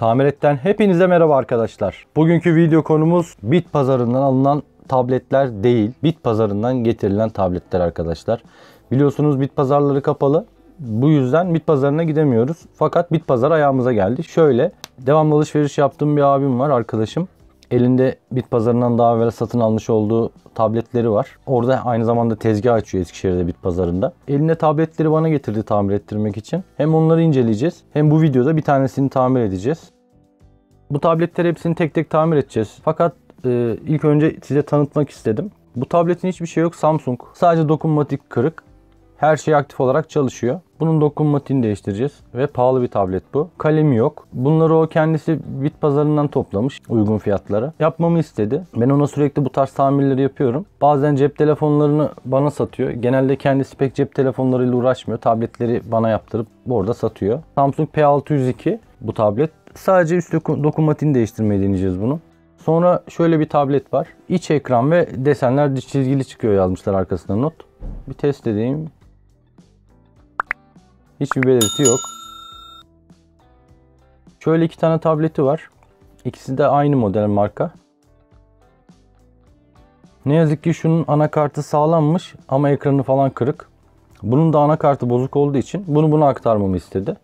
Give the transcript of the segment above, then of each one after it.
Tamiretten hepinize merhaba arkadaşlar. Bugünkü video konumuz bit pazarından alınan tabletler değil, bit pazarından getirilen tabletler arkadaşlar. Biliyorsunuz bit pazarları kapalı. Bu yüzden bit pazarına gidemiyoruz. Fakat bit pazar ayağımıza geldi. Şöyle, devamlı alışveriş yaptığım bir abim var, arkadaşım. Elinde bit pazarından daha evvel satın almış olduğu tabletleri var. Orada aynı zamanda tezgah açıyor Eskişehir'de bit pazarında. Elinde tabletleri bana getirdi tamir ettirmek için. Hem onları inceleyeceğiz, hem bu videoda bir tanesini tamir edeceğiz. Bu tabletleri hepsini tek tek tamir edeceğiz. Fakat ilk önce size tanıtmak istedim. Bu tabletin hiçbir şey yok, Samsung. Sadece dokunmatik kırık. Her şey aktif olarak çalışıyor. Bunun dokunmatiğini değiştireceğiz. Ve pahalı bir tablet bu. Kalemi yok. Bunları o kendisi bit pazarından toplamış uygun fiyatlara. Yapmamı istedi. Ben ona sürekli bu tarz tamirleri yapıyorum. Bazen cep telefonlarını bana satıyor. Genelde kendisi pek cep telefonlarıyla uğraşmıyor. Tabletleri bana yaptırıp orada satıyor. Samsung P602 bu tablet. Sadece üst dokunmatiğini değiştirmeyi deneyeceğiz bunu. Sonra şöyle bir tablet var. İç ekran ve desenler çizgili çıkıyor yazmışlar arkasına not. Bir test edeyim. Hiçbir belirti yok. Şöyle iki tane tableti var. İkisi de aynı model marka. Ne yazık ki şunun anakartı sağlammış ama ekranı falan kırık. Bunun da anakartı bozuk olduğu için buna aktarmamı istedi.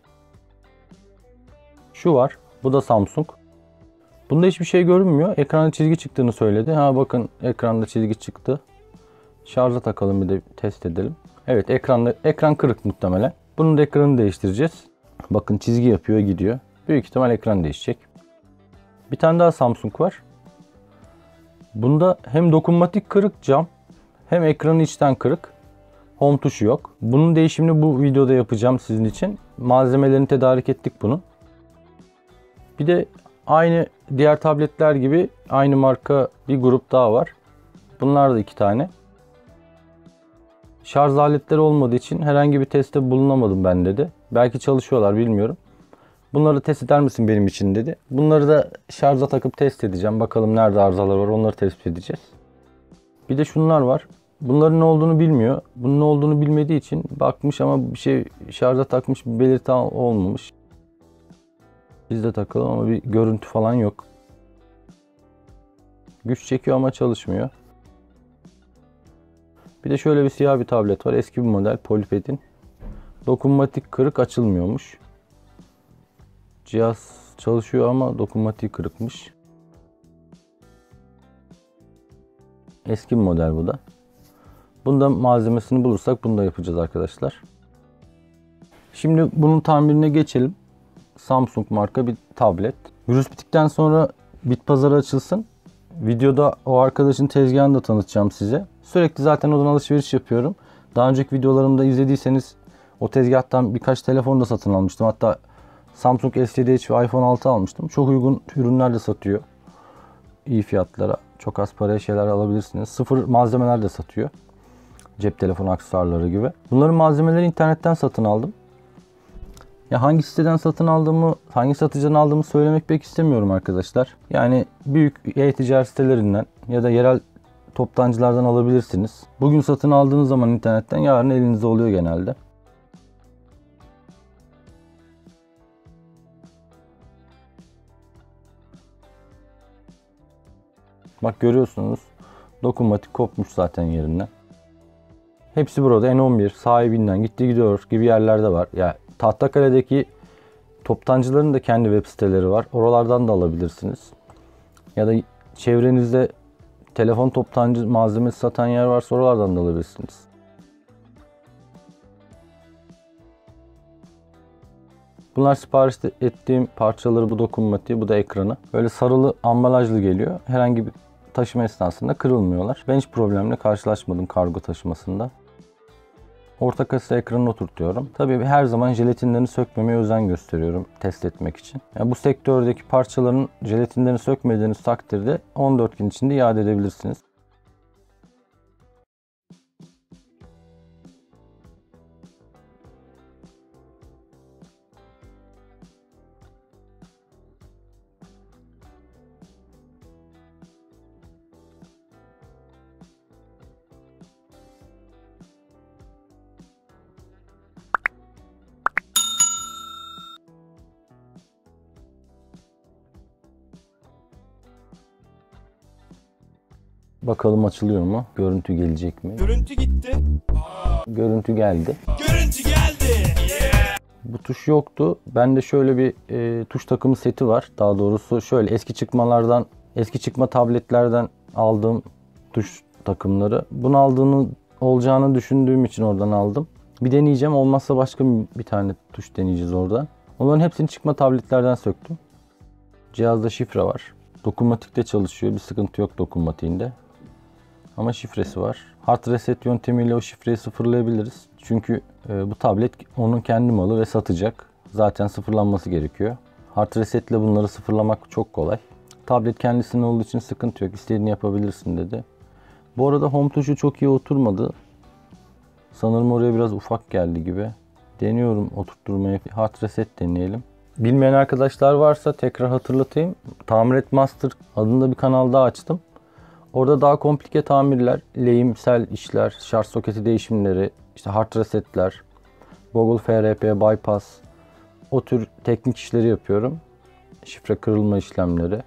Şu var. Bu da Samsung. Bunda hiçbir şey görünmüyor. Ekranda çizgi çıktığını söyledi. Ha bakın, ekranda çizgi çıktı. Şarja takalım, bir de test edelim. Evet, ekran kırık muhtemelen. Bunun da ekranını değiştireceğiz. Bakın çizgi yapıyor, gidiyor. Büyük ihtimal ekran değişecek. Bir tane daha Samsung var. Bunda hem dokunmatik kırık cam, hem ekranı içten kırık. Home tuşu yok. Bunun değişimini bu videoda yapacağım sizin için. Malzemelerini tedarik ettik bunun. Bir de aynı diğer tabletler gibi aynı marka bir grup daha var. Bunlar da iki tane. Şarj aletleri olmadığı için herhangi bir testte bulunamadım ben dedi. Belki çalışıyorlar, bilmiyorum. Bunları test eder misin benim için dedi. Bunları da şarja takıp test edeceğim. Bakalım nerede arızalar var, onları tespit edeceğiz. Bir de şunlar var. Bunların ne olduğunu bilmiyor. Bunun ne olduğunu bilmediği için bakmış ama bir şey şarja takmış, bir belirti olmamış. Biz de takalım ama bir görüntü falan yok. Güç çekiyor ama çalışmıyor. Bir de şöyle bir siyah bir tablet var. Eski bir model Polyped'in. Dokunmatik kırık, açılmıyormuş. Cihaz çalışıyor ama dokunmatik kırıkmış. Eski bir model bu da. Bunda malzemesini bulursak bunu da yapacağız arkadaşlar. Şimdi bunun tamirine geçelim. Samsung marka bir tablet. Virüs bittikten sonra bit pazarı açılsın. Videoda o arkadaşın tezgahını da tanıtacağım size. Sürekli zaten oradan alışveriş yapıyorum. Daha önceki videolarımda izlediyseniz o tezgahtan birkaç telefon da satın almıştım. Hatta Samsung S7 ve iPhone 6 almıştım. Çok uygun ürünler de satıyor. İyi fiyatlara. Çok az paraya şeyler alabilirsiniz. Sıfır malzemeler de satıyor. Cep telefonu aksesuarları gibi. Bunların malzemeleri internetten satın aldım. Ya hangi siteden satın aldığımı, hangi satıcıdan aldığımı söylemek pek istemiyorum arkadaşlar. Yani büyük e-ticaret sitelerinden ya da yerel toptancılardan alabilirsiniz. Bugün satın aldığınız zaman internetten yarın elinizde oluyor genelde. Bak görüyorsunuz, dokunmatik kopmuş zaten yerinden. Hepsi burada N11 sahibinden gitti gidiyor gibi yerlerde var. Ya Tahtakale'deki toptancıların da kendi web siteleri var. Oralardan da alabilirsiniz. Ya da çevrenizde telefon toptancı malzemesi satan yer varsa oralardan da alabilirsiniz. Bunlar sipariş ettiğim parçaları, bu dokunmatiği, bu da ekranı. Böyle sarılı ambalajlı geliyor. Herhangi bir taşıma esnasında kırılmıyorlar. Ben hiç problemle karşılaşmadım kargo taşımasında. Orta kasa ekranını oturtuyorum. Tabii her zaman jelatinlerini sökmemeye özen gösteriyorum test etmek için. Yani bu sektördeki parçaların jelatinlerini sökmediğiniz takdirde 14 gün içinde iade edebilirsiniz. Bakalım açılıyor mu? Görüntü gelecek mi? Görüntü gitti. Görüntü geldi. Görüntü geldi. Yeah. Bu tuş yoktu. Bende şöyle bir tuş takımı seti var. Daha doğrusu şöyle eski çıkma tabletlerden aldığım tuş takımları. Bunu olacağını düşündüğüm için oradan aldım. Bir deneyeceğim. Olmazsa başka bir tane tuş deneyeceğiz oradan. Onların hepsini çıkma tabletlerden söktüm. Cihazda şifre var. Dokunmatikte çalışıyor. Bir sıkıntı yok dokunmatiğinde. Ama şifresi var. Hard reset yöntemiyle o şifreyi sıfırlayabiliriz. Çünkü bu tablet onun kendi malı ve satacak. Zaten sıfırlanması gerekiyor. Hard reset ile bunları sıfırlamak çok kolay. Tablet kendisinin olduğu için sıkıntı yok. İstediğini yapabilirsin dedi. Bu arada home tuşu çok iyi oturmadı. Sanırım oraya biraz ufak geldi gibi. Deniyorum oturtturmayı. Hard reset deneyelim. Bilmeyen arkadaşlar varsa tekrar hatırlatayım. Tamir et Master adında bir kanal daha açtım. Orada daha komplike tamirler, lehimsel işler, şarj soketi değişimleri, işte hard resetler, Google FRP, bypass, o tür teknik işleri yapıyorum. Şifre kırılma işlemleri.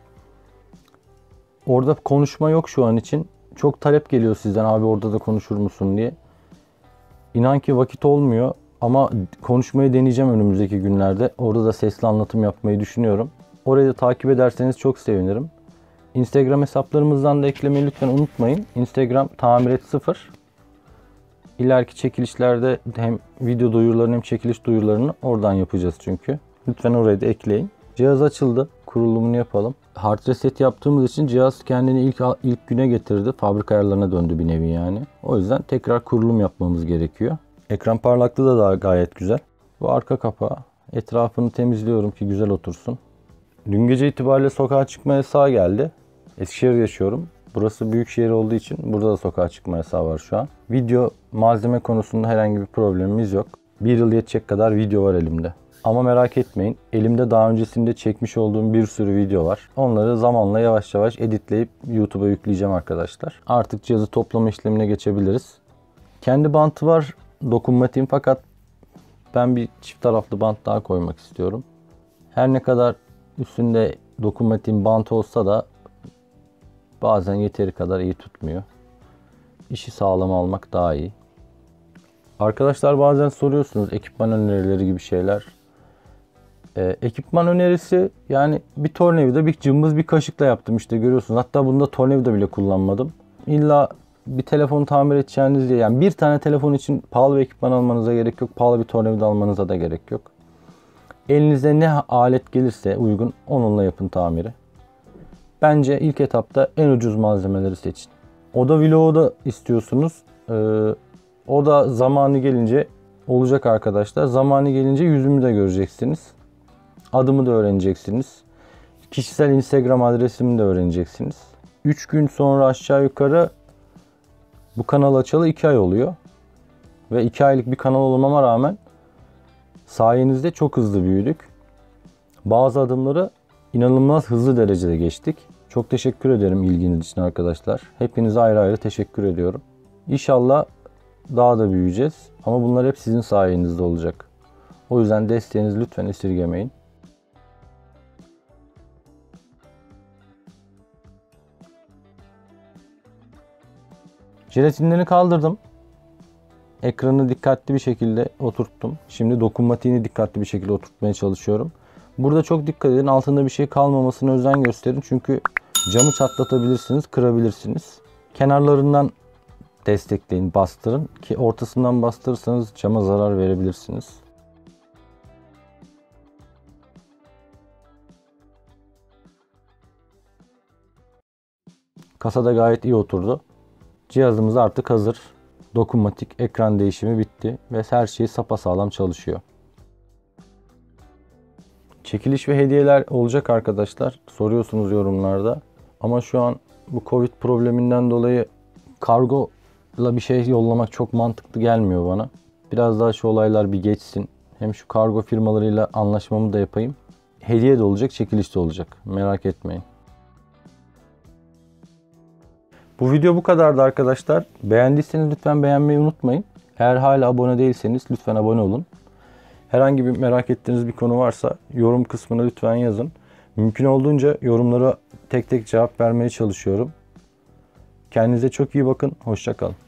Orada konuşma yok şu an için. Çok talep geliyor sizden, abi orada da konuşur musun diye. İnan ki vakit olmuyor ama konuşmayı deneyeceğim önümüzdeki günlerde. Orada da sesli anlatım yapmayı düşünüyorum. Orayı da takip ederseniz çok sevinirim. Instagram hesaplarımızdan da eklemeyi lütfen unutmayın. Instagram tamiret0. İleriki çekilişlerde hem video duyurularını hem çekiliş duyurularını oradan yapacağız çünkü. Lütfen oraya da ekleyin. Cihaz açıldı. Kurulumunu yapalım. Hard reset yaptığımız için cihaz kendini ilk güne getirdi. Fabrika ayarlarına döndü bir nevi yani. O yüzden tekrar kurulum yapmamız gerekiyor. Ekran parlaklığı da daha gayet güzel. Bu arka kapağı. Etrafını temizliyorum ki güzel otursun. Dün gece itibariyle sokağa çıkma yasağı geldi. Eskişehir'de yaşıyorum. Burası büyük şehir olduğu için burada da sokağa çıkma yasağı var şu an. Video malzeme konusunda herhangi bir problemimiz yok. Bir yıl yetecek kadar video var elimde. Ama merak etmeyin, elimde daha öncesinde çekmiş olduğum bir sürü video var. Onları zamanla yavaş yavaş editleyip YouTube'a yükleyeceğim arkadaşlar. Artık cihazı toplama işlemine geçebiliriz. Kendi bantı var dokunmatiğim, fakat ben bir çift taraflı bant daha koymak istiyorum. Her ne kadar üstünde dokunmatiğim bant olsa da bazen yeteri kadar iyi tutmuyor. İşi sağlam almak daha iyi. Arkadaşlar bazen soruyorsunuz ekipman önerileri gibi şeyler. Ekipman önerisi yani bir tornavida, bir cımbız, bir kaşıkla yaptım işte görüyorsunuz. Hatta bunda tornavida bile kullanmadım. İlla bir telefonu tamir edeceğiniz diye, yani bir tane telefon için pahalı bir ekipman almanıza gerek yok. Pahalı bir tornavida almanıza da gerek yok. Elinize ne alet gelirse uygun onunla yapın tamiri. Bence ilk etapta en ucuz malzemeleri seçin. Oda vlogu da istiyorsunuz. O da zamanı gelince olacak arkadaşlar. Zamanı gelince yüzümü de göreceksiniz. Adımı da öğreneceksiniz. Kişisel Instagram adresimi de öğreneceksiniz. 3 gün sonra aşağı yukarı bu kanal açalı 2 ay oluyor. Ve 2 aylık bir kanal olmama rağmen sayenizde çok hızlı büyüdük. Bazı adımları inanılmaz hızlı derecede geçtik. Çok teşekkür ederim ilginiz için arkadaşlar. Hepinize ayrı ayrı teşekkür ediyorum. İnşallah daha da büyüyeceğiz. Ama bunlar hep sizin sayenizde olacak. O yüzden desteğinizi lütfen esirgemeyin. Jelatinlerini kaldırdım. Ekranı dikkatli bir şekilde oturttum. Şimdi dokunmatiğini dikkatli bir şekilde oturtmaya çalışıyorum. Burada çok dikkat edin. Altında bir şey kalmamasına özen gösterin. Çünkü camı çatlatabilirsiniz, kırabilirsiniz. Kenarlarından destekleyin, bastırın ki ortasından bastırırsanız cama zarar verebilirsiniz. Kasada gayet iyi oturdu. Cihazımız artık hazır. Dokunmatik ekran değişimi bitti ve her şey sapasağlam çalışıyor. Çekiliş ve hediyeler olacak arkadaşlar. Soruyorsunuz yorumlarda. Ama şu an bu Covid probleminden dolayı kargola bir şey yollamak çok mantıklı gelmiyor bana. Biraz daha şu olaylar bir geçsin. Hem şu kargo firmalarıyla anlaşmamı da yapayım. Hediye de olacak, çekiliş de olacak. Merak etmeyin. Bu video bu kadardı arkadaşlar. Beğendiyseniz lütfen beğenmeyi unutmayın. Eğer hala abone değilseniz lütfen abone olun. Herhangi bir merak ettiğiniz bir konu varsa yorum kısmına lütfen yazın. Mümkün olduğunca yorumlara tek tek cevap vermeye çalışıyorum. Kendinize çok iyi bakın. Hoşça kalın.